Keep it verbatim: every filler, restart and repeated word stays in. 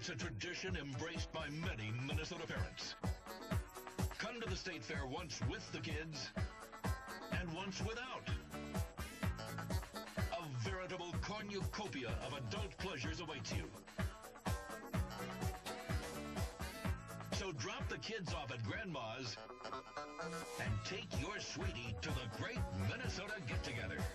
It's a tradition embraced by many Minnesota parents. Come to the State Fair once with the kids and once without. A veritable cornucopia of adult pleasures awaits you. So drop the kids off at Grandma's and take your sweetie to the great Minnesota get-together.